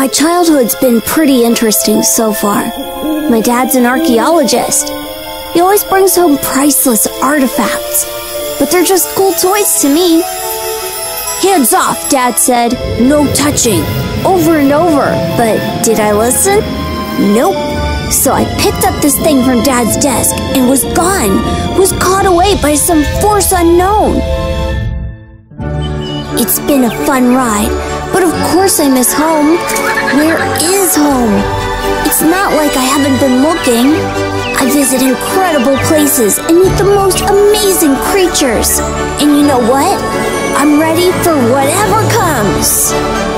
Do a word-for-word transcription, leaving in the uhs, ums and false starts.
My childhood's been pretty interesting so far. My dad's an archaeologist. He always brings home priceless artifacts, but they're just cool toys to me. Hands off, Dad said. No touching. Over and over. But did I listen? Nope. So I picked up this thing from Dad's desk and was gone. Was caught away by some force unknown. It's been a fun ride, but of course I miss home. Where is home? It's not like I haven't been looking. I visit incredible places and meet the most amazing creatures. And you know what? I'm ready for whatever comes.